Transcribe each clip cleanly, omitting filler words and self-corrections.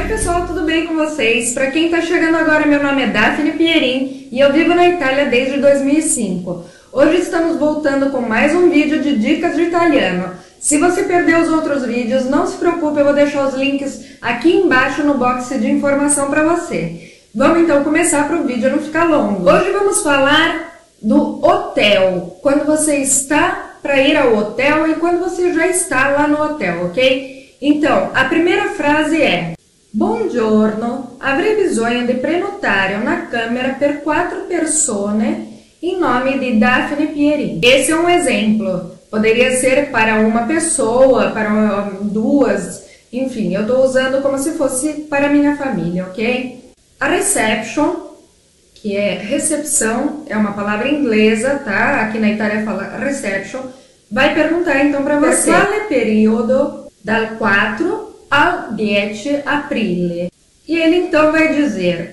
pessoal, tudo bem com vocês? Para quem está chegando agora, meu nome é Daphne Pierin e eu vivo na Itália desde 2005. Hoje estamos voltando com mais um vídeo de dicas de italiano. Se você perdeu os outros vídeos, não se preocupe, eu vou deixar os links aqui embaixo no box de informação para você. Vamos então começar para o vídeo não ficar longo. Hoje vamos falar do hotel, quando você está para ir ao hotel e quando você já está lá no hotel, ok? Então, a primeira frase é: Buongiorno, avrei bisogno di prenotare una camera per 4 persone em nome de Daphne Pierin. Esse é um exemplo. Poderia ser para uma pessoa, para duas, enfim, eu estou usando como se fosse para minha família, ok? A reception, que é recepção, é uma palavra inglesa, tá? Aqui na Itália fala reception. Vai perguntar então para você: per quale periodo dal 4 al 10 aprile? E ele então vai dizer: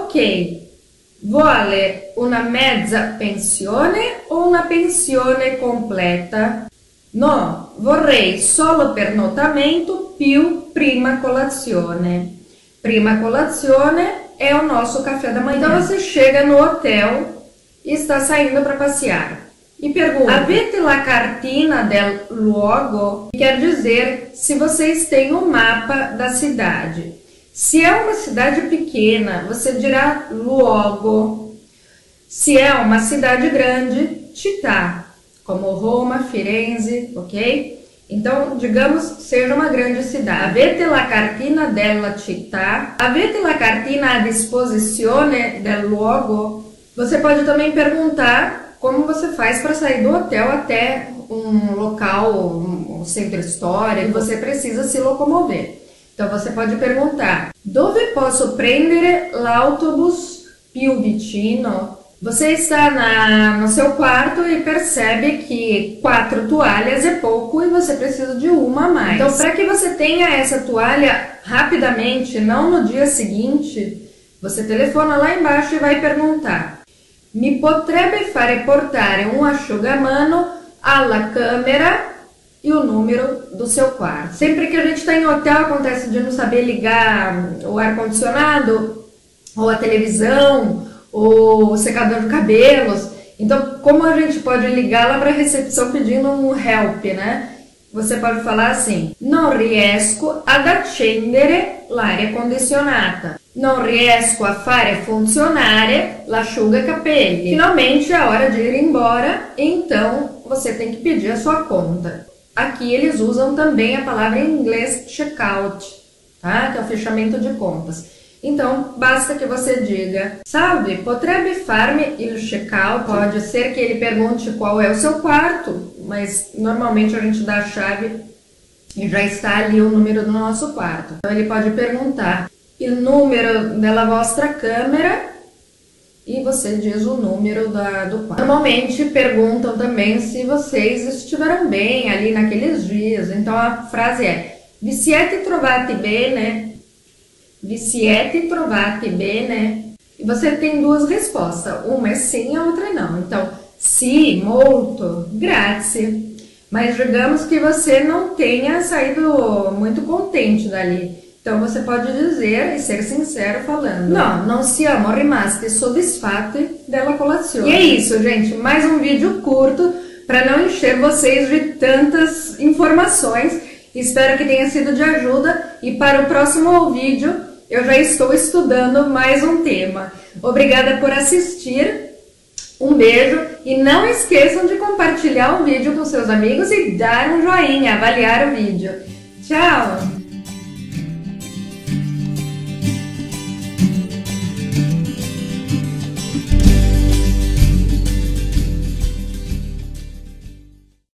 ok, vuole una mezza pensione o una pensione completa? No, vorrei solo pernottamento più prima colazione. Prima colazione é o nosso café da manhã. Então você chega no hotel e está saindo para passear e pergunta: avete la cartina del luogo? Quer dizer se vocês têm um mapa da cidade. Se é uma cidade pequena, você dirá luogo. Se é uma cidade grande, città, como Roma, Firenze, ok? Então, digamos, seja uma grande cidade. Avete la cartina della città? Avete la cartina a disposizione del luogo? Você pode também perguntar como você faz para sair do hotel até um local, um centro histórico, e você precisa se locomover. Então você pode perguntar: dove posso prendere l'autobus più vicino? Você está no seu quarto e percebe que 4 toalhas é pouco e você precisa de uma a mais. Então, para que você tenha essa toalha rapidamente, não no dia seguinte, você telefona lá embaixo e vai perguntar: mi potrebbe fare portare un asciugamano alla camera e o número do seu quarto. Sempre que a gente está em hotel, acontece de não saber ligar o ar-condicionado, ou a televisão, ou o secador de cabelos. Então, como a gente pode ligar lá para a recepção pedindo um help, né? Você pode falar assim: non riesco ad accendere l'aria condizionata. Non riesco a fare funzionare l'asciugacapelli. Finalmente é a hora de ir embora, então você tem que pedir a sua conta. Aqui eles usam também a palavra em inglês checkout, tá? Que é o fechamento de contas. Então, basta que você diga: salve, potrebbe farmi il checkout? Pode ser que ele pergunte qual é o seu quarto, mas normalmente a gente dá a chave e já está ali o número do nosso quarto. Então ele pode perguntar il numero della vostra camera e você diz o número do quarto. Normalmente perguntam também se vocês estiveram bem ali naqueles dias. Então a frase é: vi siete trovati bene? Vi siete trovati bene? E você tem duas respostas. Uma é sim, a outra é não. Então, sì, molto, grazie. Mas digamos que você não tenha saído muito contente dali. Então você pode dizer e ser sincero falando: no, non siamo rimasti soddisfatti della colazione. E é isso, gente. Mais um vídeo curto para não encher vocês de tantas informações. Espero que tenha sido de ajuda e para o próximo vídeo eu já estou estudando mais um tema. Obrigada por assistir. Um beijo e não esqueçam de compartilhar o vídeo com seus amigos e dar um joinha, avaliar o vídeo. Tchau!